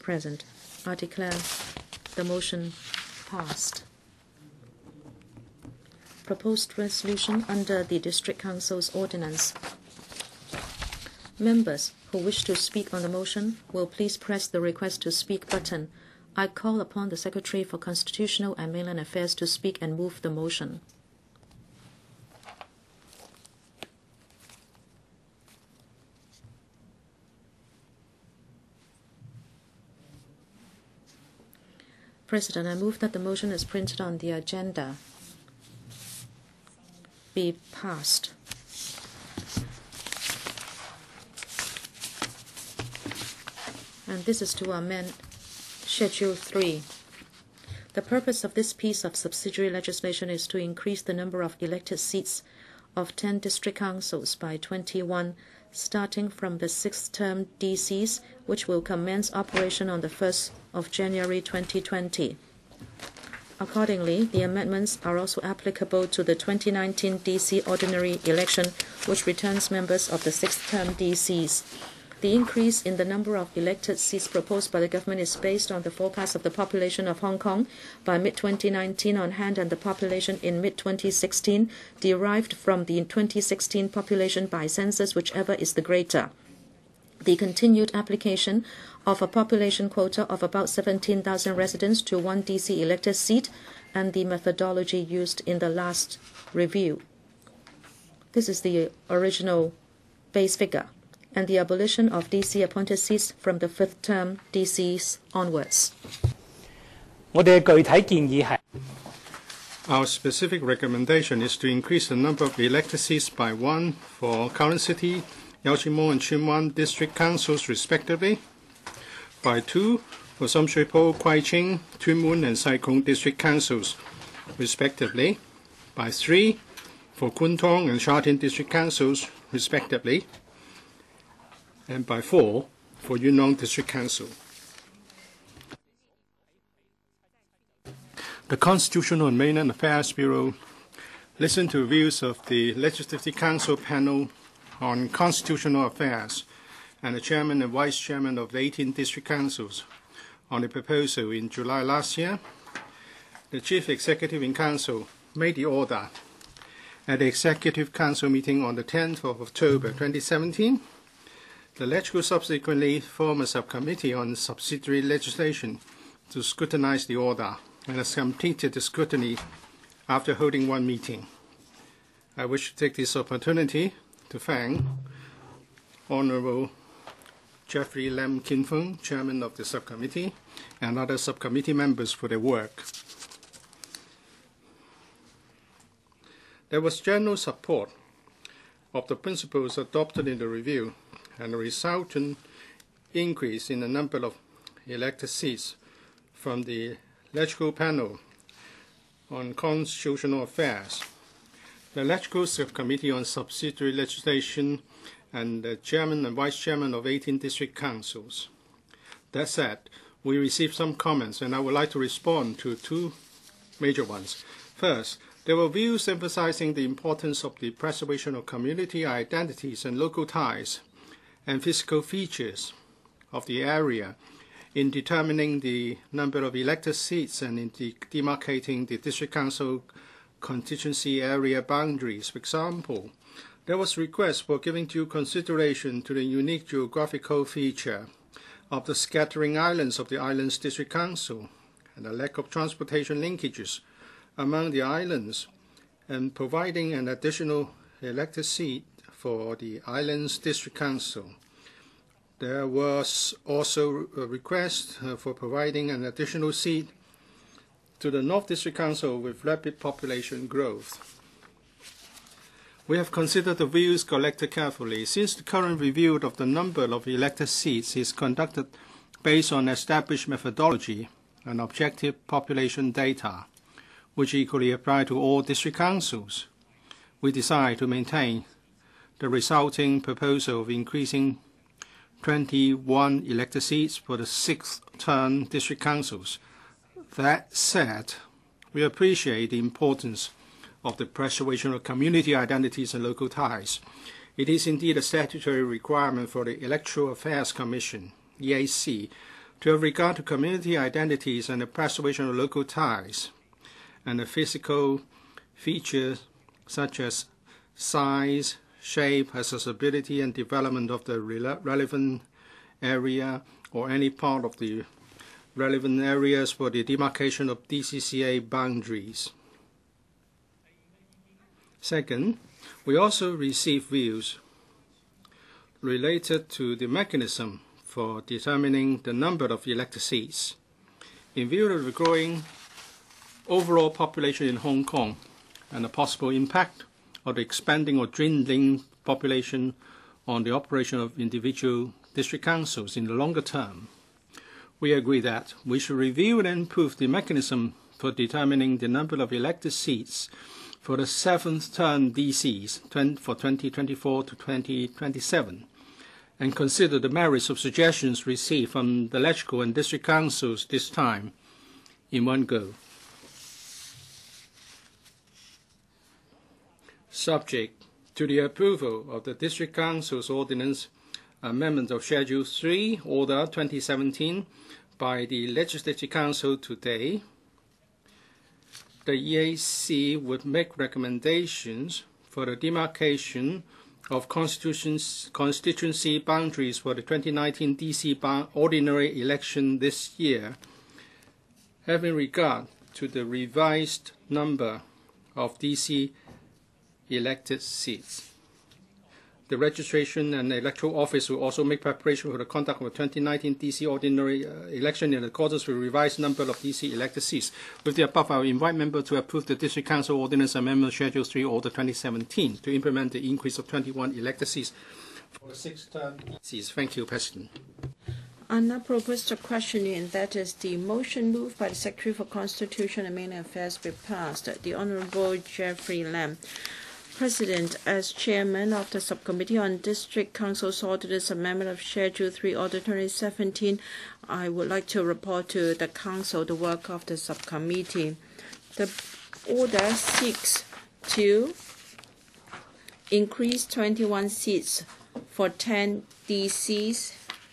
present. I declare the motion passed. Proposed resolution under the District Councils Ordinance. Members who wish to speak on the motion will please press the Request to Speak button. I call upon the Secretary for Constitutional and Mainland Affairs to speak and move the motion. President, I move that the motion as printed on the agenda be passed. And this is to amend Schedule 3. The purpose of this piece of subsidiary legislation is to increase the number of elected seats of 10 district councils by 21, starting from the 6th term DCs, which will commence operation on the 1st of January 2020. Accordingly, the amendments are also applicable to the 2019 DC ordinary election, which returns members of the 6th term DCs. The increase in the number of elected seats proposed by the government is based on the forecast of the population of Hong Kong by mid-2019 on hand and the population in mid-2016, derived from the 2016 population by census, whichever is the greater. The continued application of a population quota of about 17,000 residents to one DC elected seat and the methodology used in the last review. This is the original base figure, and the abolition of DC appointed seats from the 5th term DCs onwards. Our specific recommendation is to increase the number of elected seats by 1 for Kowloon City, Yaw Tsim Mong and Tsuen Wan district councils respectively, by 2 for Sham Shui Po, Kwai Ching, Tuen Mun and Sai Kung district councils respectively, by 3 for Kwun Tong and Sha Tin district councils respectively, and by 4 for Yuen Long district council. The Constitutional and Mainland Affairs Bureau listened to views of the Legislative Council panel on constitutional affairs and the chairman and vice chairman of the 18 district councils on the proposal in July last year. The chief executive in council made the order at the executive council meeting on the 10th of October 2017. The LegCo subsequently formed a subcommittee on subsidiary legislation to scrutinize the order and has completed the scrutiny after holding one meeting. I wish to take this opportunity to thank Honorable Jeffrey Lam Kin Fung, Chairman of the subcommittee, and other subcommittee members for their work. There was general support of the principles adopted in the review and a resultant increase in the number of elected seats from the LegCo panel on constitutional affairs, the LegCo subcommittee on subsidiary legislation, and the chairman and vice chairman of 18 district councils. That said, we received some comments, and I would like to respond to 2 major ones. First, there were views emphasizing the importance of the preservation of community identities and local ties and physical features of the area in determining the number of elected seats and in demarcating the district council constituency area boundaries. For example, there was a request for giving due consideration to the unique geographical feature of the scattering islands of the Islands District Council and the lack of transportation linkages among the islands, and providing an additional elected seat for the Islands District Council. There was also a request for providing an additional seat to the North District Council with rapid population growth. We have considered the views collected carefully. Since the current review of the number of elected seats is conducted based on established methodology and objective population data, which equally apply to all district councils, we decide to maintain the resulting proposal of increasing 21 elected seats for the 6th term district councils. That said, we appreciate the importance of the preservation of community identities and local ties. It is indeed a statutory requirement for the Electoral Affairs Commission, EAC, to have regard to community identities and the preservation of local ties, and the physical features such as size, shape, accessibility, and development of the relevant area or any part of the relevant areas for the demarcation of DCCA boundaries. Second, we also receive views related to the mechanism for determining the number of elected seats. In view of the growing overall population in Hong Kong and the possible impact of the expanding or dwindling population on the operation of individual district councils in the longer term, we agree that we should review and improve the mechanism for determining the number of elected seats for the 7th term DCs for 2024 to 2027, and consider the merits of suggestions received from the electoral and district councils this time in one go. Subject to the approval of the District Councils Ordinance Amendment of Schedule 3, Order 2017, by the Legislative Council today, the EAC would make recommendations for the demarcation of constituency boundaries for the 2019 DC ordinary election this year, having regard to the revised number of DC elected seats. The Registration and Electoral Office will also make preparation for the conduct of the 2019 DC ordinary election in accordance with the revised number of DC elected seats. With the above, I will invite members to approve the District Council Ordinance Amendment Schedule 3 Order 2017 to implement the increase of 21 elected seats for the 6th term DCs. Thank you, President. I now propose the questioning, and that is the motion moved by the Secretary for Constitutional and Mainland Affairs be passed. The Honourable Jeffrey Lam. President, as Chairman of the Subcommittee on District Councils Ordinance Amendment of Schedule 3 Order 2017, I would like to report to the Council the work of the Subcommittee. The order seeks to increase 21 seats for 10 DCs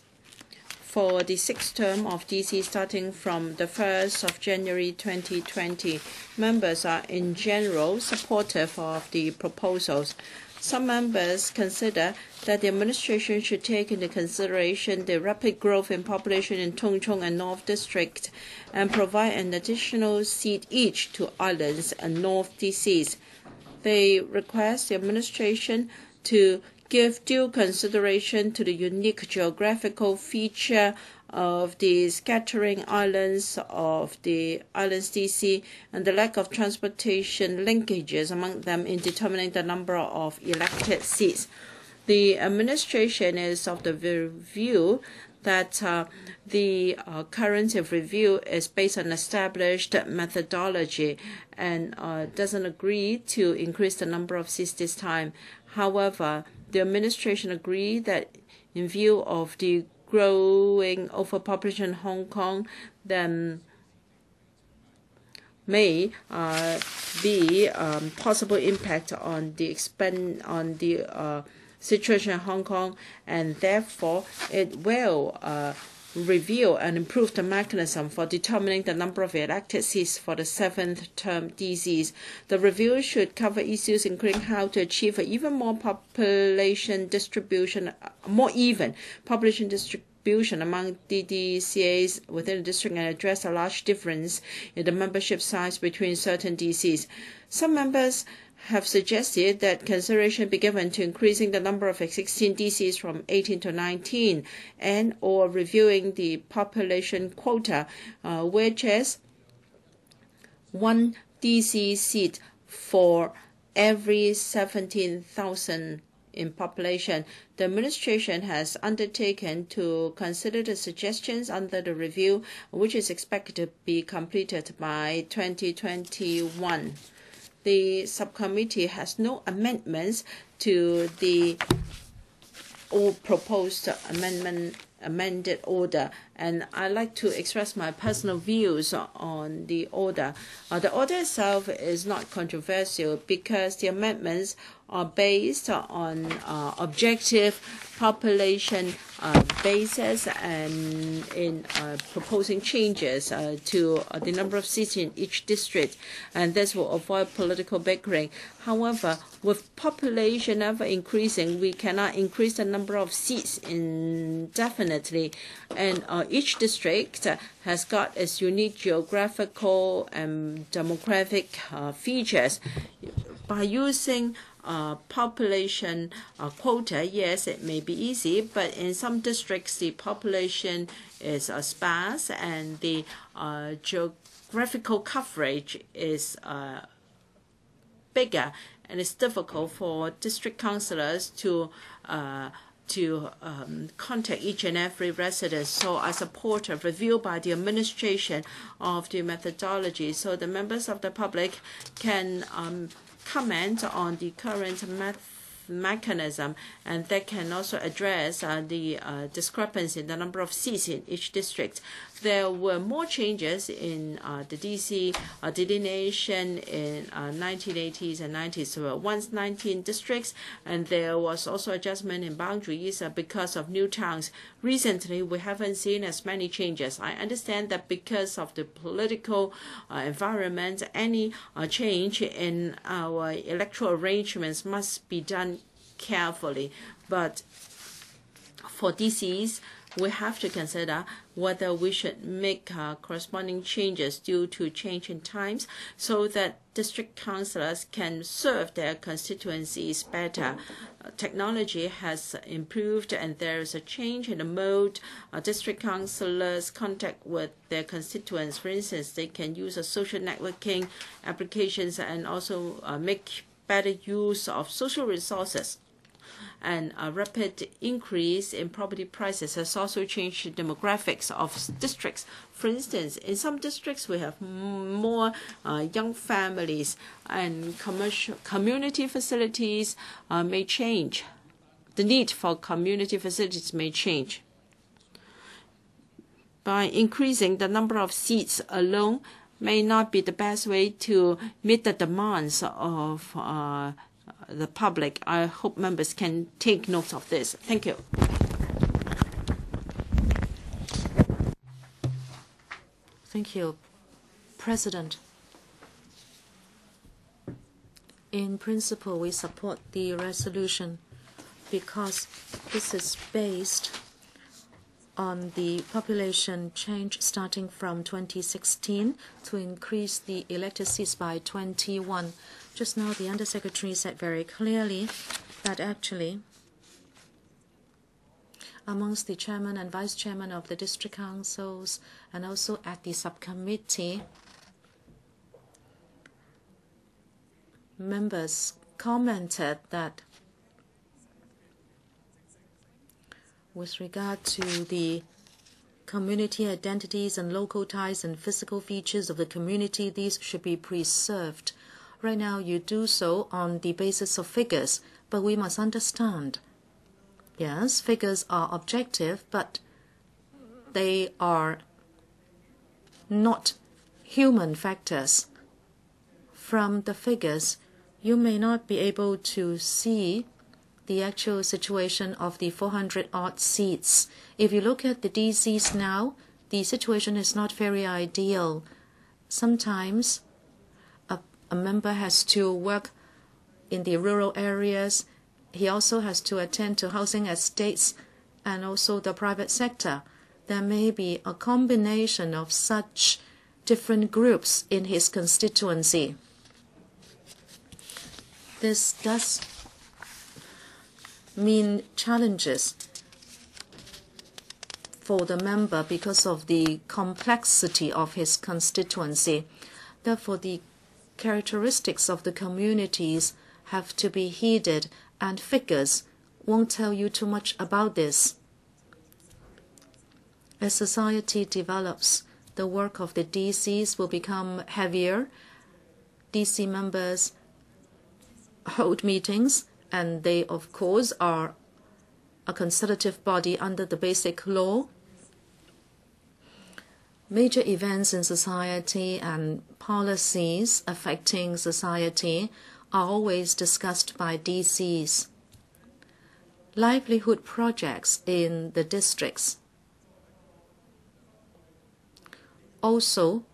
for the 6th term of DC starting from the 1st of January 2020. Members are in general supportive of the proposals. Some members consider that the administration should take into consideration the rapid growth in population in Tung Chung and North District and provide an additional seat each to islands and North DCs. They request the administration to give due consideration to the unique geographical feature of the scattering islands of the islands DC and the lack of transportation linkages among them in determining the number of elected seats. The administration is of the view that the current review is based on established methodology and doesn't agree to increase the number of seats this time. However, the administration agreed that in view of the growing overpopulation in Hong Kong, then may be possible impact on the situation in Hong Kong, and therefore it will review and improve the mechanism for determining the number of elected seats for the 7th term DCs. The review should cover issues including how to achieve an even more population distribution, more even population distribution among DCAs within the district and address a large difference in the membership size between certain DCs. Some members have suggested that consideration be given to increasing the number of existing DCs from 18 to 19 and or reviewing the population quota, which is 1 DC seat for every 17,000 in population. The administration has undertaken to consider the suggestions under the review, which is expected to be completed by 2021. The subcommittee has no amendments to the proposed amended order, and I'd like to express my personal views on the order. The order itself is not controversial because the amendments are based on objective population basis and in proposing changes to the number of seats in each district, and this will avoid political bickering. However, with population ever increasing, we cannot increase the number of seats indefinitely, and each district has got its unique geographical and demographic features. By using population quota, yes, it may be easy, but in some districts the population is sparse and the geographical coverage is bigger, and it's difficult for district councillors to contact each and every resident. So I support a review by the administration of the methodology so the members of the public can comment on the current mechanism, and that can also address the discrepancy in the number of seats in each district. There were more changes in the DC delineation in 1980s and 90s. There were once 19 districts, and there was also adjustment in boundaries because of new towns. Recently, we haven't seen as many changes. I understand that because of the political environment, any change in our electoral arrangements must be done carefully. But for DCs, we have to consider whether we should make corresponding changes due to change in times so that district councillors can serve their constituencies better. Technology has improved and there is a change in the mode district councillors contact with their constituents. For instance, they can use social networking applications and also make better use of social resources. And a rapid increase in property prices has also changed the demographics of districts. For instance, in some districts we have more young families, and community facilities may change. The need for community facilities may change. By increasing the number of seats alone may not be the best way to meet the demands of the public. I hope members can take note of this. Thank you. Thank you, President. In principle, we support the resolution because this is based on the population change starting from 2016 to increase the elected seats by 21. Just now, the Undersecretary said very clearly that actually amongst the chairman and vice chairman of the district councils and also at the subcommittee, members commented that with regard to the community identities and local ties and physical features of the community, these should be preserved. Right now, you do so on the basis of figures, but we must understand, yes, figures are objective, but they are not human factors. From the figures, you may not be able to see the actual situation of the 400-odd seats. If you look at the DCs now, the situation is not very ideal. Sometimes a member has to work in the rural areas. He also has to attend to housing estates and also the private sector. There may be a combination of such different groups in his constituency. This does mean challenges for the member because of the complexity of his constituency. Therefore, the characteristics of the communities have to be heeded, and figures won't tell you too much about this. As society develops, the work of the DCs will become heavier. DC members hold meetings, and they, of course, are a consultative body under the Basic Law. Major events in society and policies affecting society are always discussed by DCs. livelihood projects in the districts also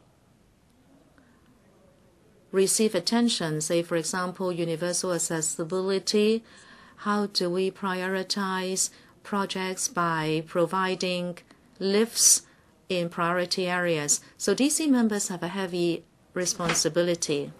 receive attention. Say, for example, universal accessibility. How do we prioritize projects by providing lifts in priority areas? So DC members have a heavy responsibility.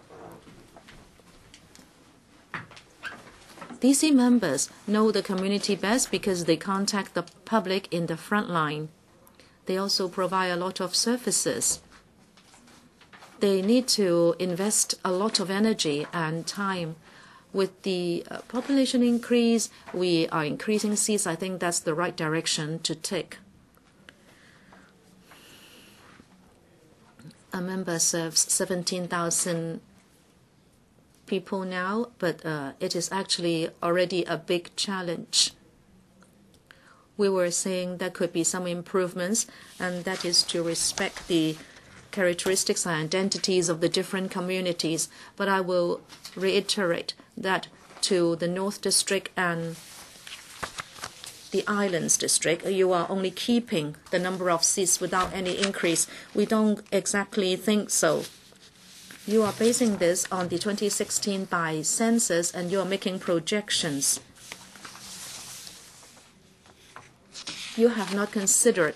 DC members know the community best because they contact the public in the front line. They also provide a lot of services. They need to invest a lot of energy and time. With the population increase, we are increasing seats. I think that's the right direction to take. A member serves 17,000 people now, but it is actually already a big challenge. We were saying there could be some improvements, and that is to respect the characteristics and identities of the different communities. But I will reiterate that to the North District and the Islands District, you are only keeping the number of seats without any increase. We don't exactly think so. You are basing this on the 2016 by census, and you are making projections. You have not considered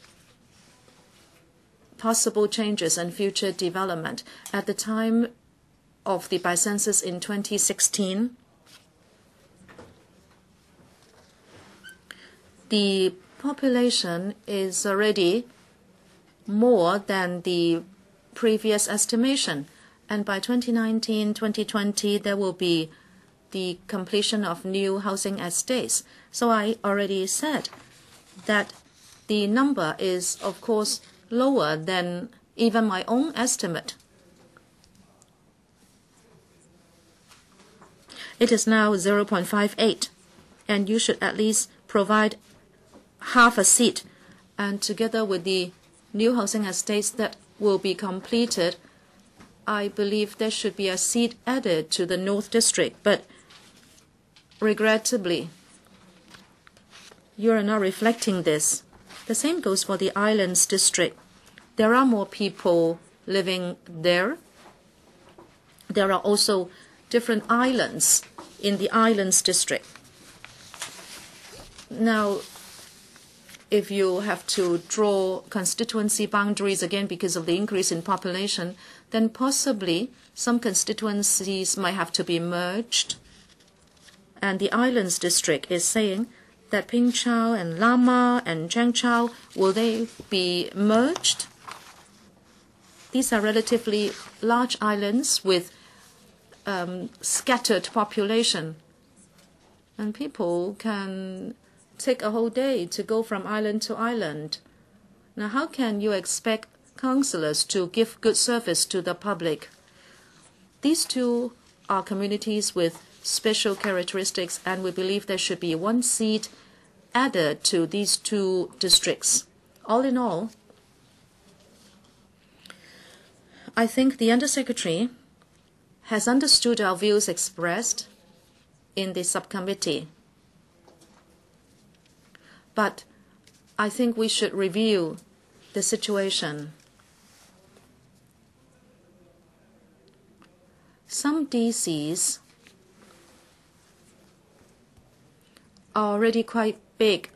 possible changes and future development. At the time of the by census in 2016, the population is already more than the previous estimation. And by 2019-2020, there will be the completion of new housing estates. So I already said that the number is, of course, lower than even my own estimate. It is now 0.58, and you should at least provide half a seat. And together with the new housing estates that will be completed, I believe there should be a seat added to the North District. But regrettably, you are not reflecting this. The same goes for the Islands District. There are more people living there. There are also different islands in the Islands District. Now, if you have to draw constituency boundaries again because of the increase in population, then possibly some constituencies might have to be merged. And the Islands District is saying that Pingchao and Lama and Zhangchao, will they be merged? These are relatively large islands with scattered population. And people can take a whole day to go from island to island. Now, how can you expect councillors to give good service to the public? These two are communities with special characteristics, and we believe there should be one seat added to these two districts. All in all, I think the Undersecretary has understood our views expressed in the subcommittee. But I think we should review the situation. Some DCs are already quite big.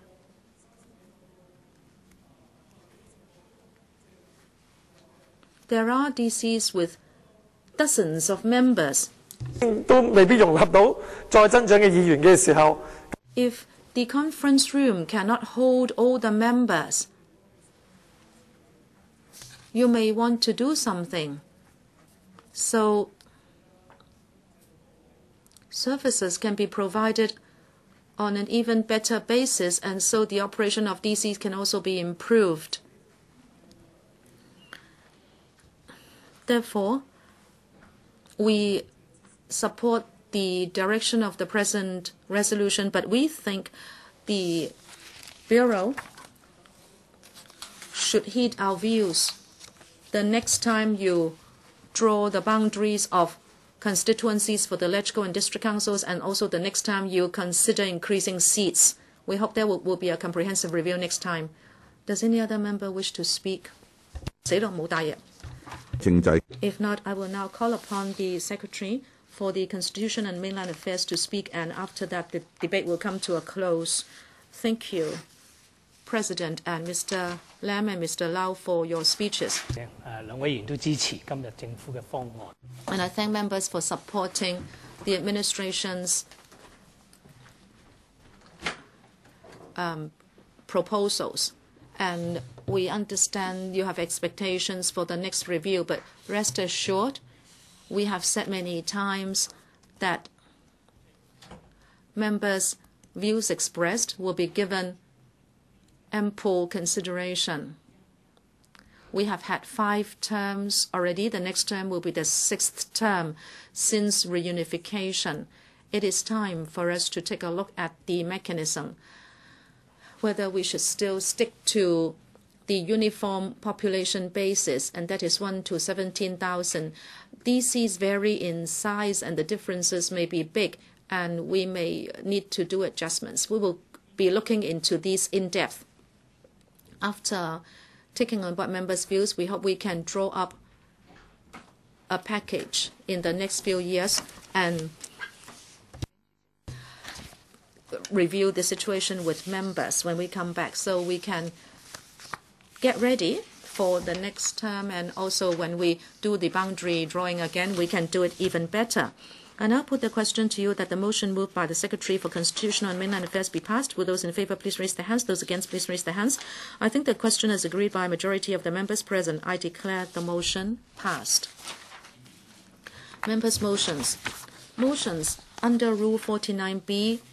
There are DCs with dozens of members. If the conference room cannot hold all the members, you may want to do something. So services can be provided on an even better basis, and so the operation of DCs can also be improved. Therefore, we support the direction of the present resolution, but we think the Bureau should heed our views. The next time you draw the boundaries of constituencies for the electoral and district councils, and also the next time you consider increasing seats. We hope there will be a comprehensive review next time. Does any other member wish to speak? If not, I will now call upon the Secretary for the Constitution and Mainland Affairs to speak, and after that the debate will come to a close. Thank you, President, and Mr. Lam and Mr. Lau for your speeches. And I thank members for supporting the administration's proposals. And we understand you have expectations for the next review, but rest assured, we have said many times that members' views expressed will be given ample consideration. We have had 5 terms already. The next term will be the 6th term since reunification. It is time for us to take a look at the mechanism, whether we should still stick to the uniform population basis, and that is 1 to 17,000. DCs vary in size and the differences may be big, and we may need to do adjustments. We will be looking into these in depth. After taking on board members' views, we hope we can draw up a package in the next few years and review the situation with members when we come back, so we can get ready for the next term, and also when we do the boundary drawing again, we can do it even better. I now put the question to you that the motion moved by the Secretary for Constitutional and Mainland Affairs be passed. Will those in favour please raise their hands? Those against please raise their hands. I think the question is agreed by a majority of the members present. I declare the motion passed. Members' motions. Motions under Rule 49B